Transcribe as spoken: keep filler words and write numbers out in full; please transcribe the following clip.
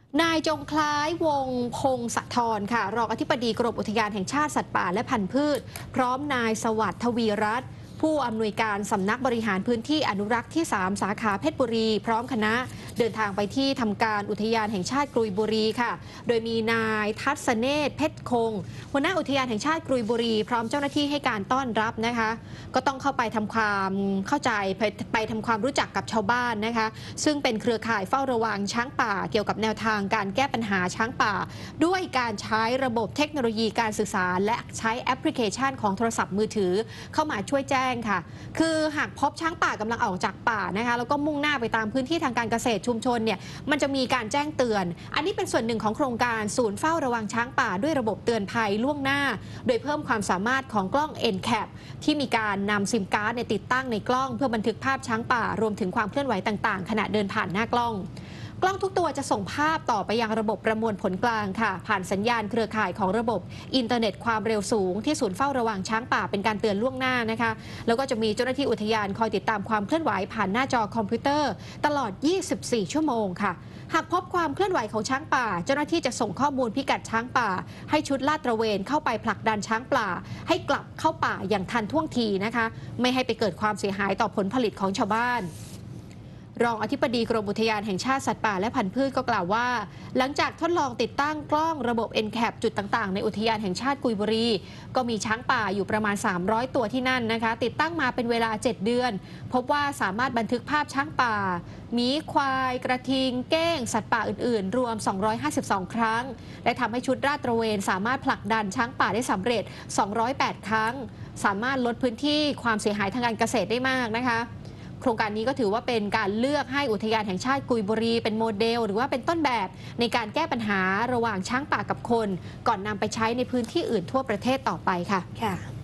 นายจงคล้ายวงพงศธรค่ะรองอธิบดีกรมอุทยานแห่งชาติสัตว์ป่าและพันธุ์พืชพร้อมนายสวัสดิ์ทวีรัตน์ผู้อำนวยการสำนักบริหารพื้นที่อนุรักษ์ที่สามสาขาเพชรบุรีพร้อมคณะเดินทางไปที่ทำการอุทยานแห่งชาติกรุยบุรีค่ะโดยมีนายทัศเนศเพชรคงหัวหน้าอุทยานแห่งชาติกรุยบุรีพร้อมเจ้าหน้าที่ให้การต้อนรับนะคะก็ต้องเข้าไปทำความเข้าใจไปไปทำความรู้จักกับชาวบ้านนะคะซึ่งเป็นเครือข่ายเฝ้าระวังช้างป่าเกี่ยวกับแนวทางการแก้ปัญหาช้างป่าด้วยการใช้ระบบเทคโนโลยีการสื่อสารและใช้แอปพลิเคชันของโทรศัพท์มือถือเข้ามาช่วยแจ้งค่ะคือหากพบช้างป่ากำลังออกจากป่านะคะแล้วก็มุ่งหน้าไปตามพื้นที่ทางการเกษตรชุมชนเนี่ยมันจะมีการแจ้งเตือนอันนี้เป็นส่วนหนึ่งของโครงการศูนย์เฝ้าระวังช้างป่าด้วยระบบเตือนภัยล่วงหน้าโดยเพิ่มความสามารถของกล้อง เอ็น แคป ที่มีการนำซิมการ์ดติดตั้งในกล้องเพื่อบันทึกภาพช้างป่ารวมถึงความเคลื่อนไหวต่างๆขณะเดินผ่านหน้ากล้องกล้องทุกตัวจะส่งภาพต่อไปยังระบบประมวลผลกลางค่ะผ่านสัญญาณเครือข่ายของระบบอินเทอร์เน็ตความเร็วสูงที่ศูนย์เฝ้าระวังช้างป่าเป็นการเตือนล่วงหน้านะคะแล้วก็จะมีเจ้าหน้าที่อุทยานคอยติดตามความเคลื่อนไหวผ่านหน้าจอคอมพิวเตอร์ตลอดยี่สิบสี่ชั่วโมงค่ะหากพบความเคลื่อนไหวของช้างป่าเจ้าหน้าที่จะส่งข้อมูลพิกัดช้างป่าให้ชุดลาดตระเวนเข้าไปผลักดันช้างป่าให้กลับเข้าป่าอย่างทันท่วงทีนะคะไม่ให้ไปเกิดความเสียหายต่อผลผลิตของชาวบ้านรองอธิบดีกรมอุทยานแห่งชาติสัตว์ป่าและพันธุ์พืชก็กล่าวว่าหลังจากทดลองติดตั้งกล้องระบบ เอ็น แคป จุดต่างๆในอุทยานแห่งชาติกุยบุรีก็มีช้างป่าอยู่ประมาณสามร้อยตัวที่นั่นนะคะติดตั้งมาเป็นเวลาเจ็ดเดือนพบว่าสามารถบันทึกภาพช้างป่าหมีควายกระทิงเก้งสัตว์ป่าอื่นๆรวมสองร้อยห้าสิบสองครั้งและทำให้ชุดลาดตระเวนสามารถผลักดันช้างป่าได้สำเร็จสองร้อยแปดครั้งสามารถลดพื้นที่ความเสียหายทางการเกษตรได้มากนะคะโครงการนี้ก็ถือว่าเป็นการเลือกให้อุทยานแห่งชาติกุยบุรีเป็นโมเดลหรือว่าเป็นต้นแบบในการแก้ปัญหาระหว่างช้างป่ากับคนก่อนนำไปใช้ในพื้นที่อื่นทั่วประเทศต่อไปค่ะ